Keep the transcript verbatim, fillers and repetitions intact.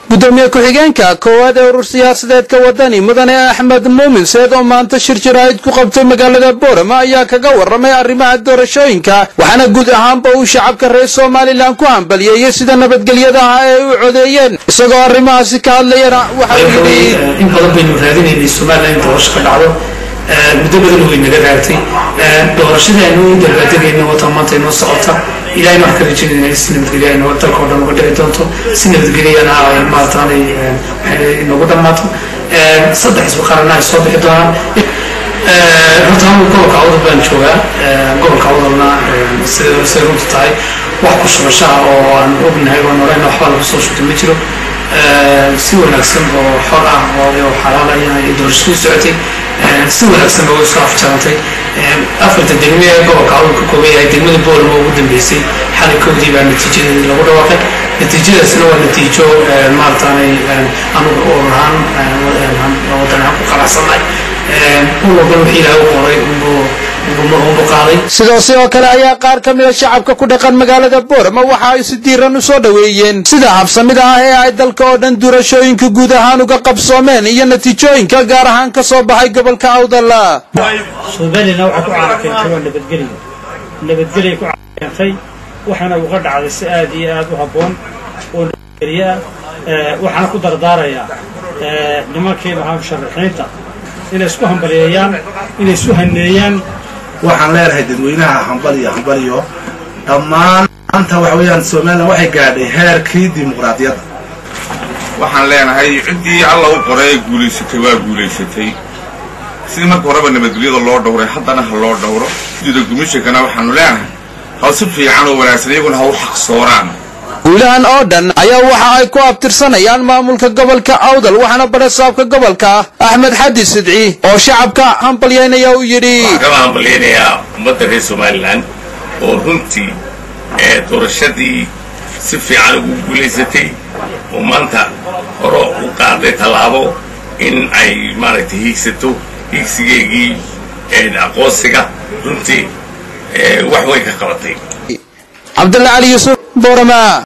gudoomiye ku-xigeenka koowaad ee urur siyaasadeedka wadani mudane axmed muumin seed oo maanta shir jiraa'id ku qabtay magaalada boorama ayaa kaga warramay arrimaha doorashooyinka waxaana guud ahaanba uu shacabka reer Soomaaliland ku hambalyeeyay sida nabadgelyada ah ee u codeeyeen isagoo arrimahaasi ka hadlayana waxa uu yidhi in badan baynu raadinaynay Soomaaliland doorasho ka dhacdo muddo badan way naga raagtay doorashada aynu dalbadeenna wata maanta inoo socota ilaa ma ka rajaynaynaa in nabadgelyo inoo dalka oo dhan uga dhici doonto si nabadgelyana ay maartaanay inoogu dhamaato saddex isku qaran ay soo bixi doonaan runtaan gobolka awdal baan joogaa gobolka awdalna sida sida runta tahay wax ku shubashaa oo aan ognahay oo noolay waxba lagu soo shubtay ma jiro si wanaagsan oo xor ah oo xalaal ah ay doorashadu socotay si wanaagsan oo soo afjarantay afarta degme ee gobolka awdal ka kooban yahay degmada boorama ugu dambeysay xalay kowdii baa natiijada lagu dhawaaqay natiijadaasna waa natiijo maartaanay anigu oo rahan wadanaha ku qanacsanay sidoo sidoo kale ayaa qaar ka mid ah shacabka ku dhaqan magaalada boorama waxa ay si diiran u soo dhaweeyeen sida habsamida ah ee ay dalka oo dhan doorashooyinka guud ahaan uga qabsoomeen iyo natiijooyinka gaar ahaan ka soo baxay gobolka awdal Soomaaliland waxa ku caarkay nabadgelyo nabadgelyo ku caarkay waxana uga dhacday si aad iyo aad u haboon oo nabadgelyo waxana ku dardaaraya nimankii maxaa sharaxeynta inay isku hambalyeeyaan inay isu haneeyaan waxaan leeyahay dadweynaha hambaliyo hambaliyo dhammaan anta waxa weeyaan Soomaaliland waxay gaadhay heerkii dimuqraadiyadda waxaan leenahay cidii alla u qoray guuleysatay waa guuleysatay sidii marka horeba nabadgelyada loo dhowray haddana ha loo dhowro sidoo gumishakana waxaanu leenahay hal si fiican oo wanaagsan iyaguna ha u xaq sooraan guulahan oo dhan ayaa waxa ay ku abtirsanayaan maamulka gobolka awdal waxaana barasaabka gobolka Axmed Xadi Sidci oo shacabka hambalyeynaya uu yidhi waxaan hambalyeynaya ummadda reer Soomaaliland oo runtii ee doorashadii si fiican ugu guuleysatay oo maanta hore u qaaday tallaabo in ay maaragtay hiigsato hiigsigeegii ee aqoonsiga runtii wax way ka qabatay Cabdulla Ali Yusuf Boorama.